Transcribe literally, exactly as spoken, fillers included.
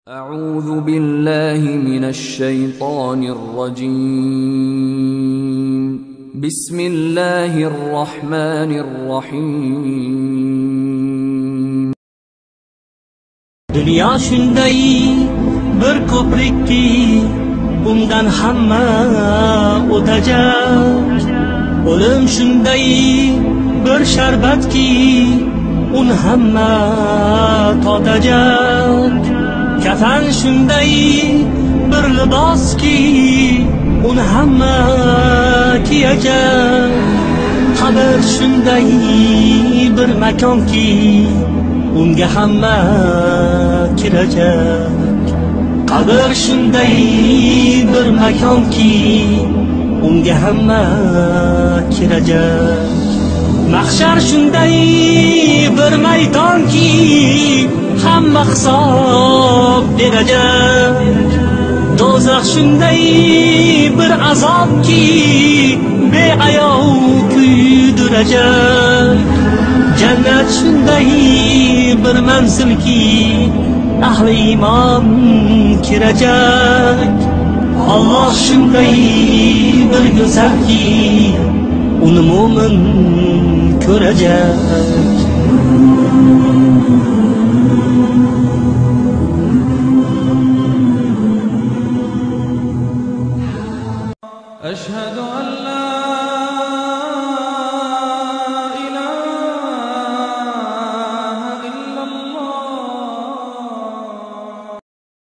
أعوذ بالله من الشيطان الرجيم بسم الله الرحمن الرحيم Dünya shunday bir ko'prikki undan hamma o'tajak. O'lim shunday bir sharbatki un hamma totajak. Kafan shunday bir liboski uni hamma kiyajak. Qabr shunday bir makonki unga hamma kirajak. Qabr shunday bir makonki unga hamma kirajak. Mahshar shunday bir maydonki hamma hisob berajak. Do'zax shunday bir azobki beayov kuydirajak. Jannat shunday bir manzilki ahli iymon kirajak. Alloh shunday bir go'zalki uni mo'min ko'rajak. أشهد أن لا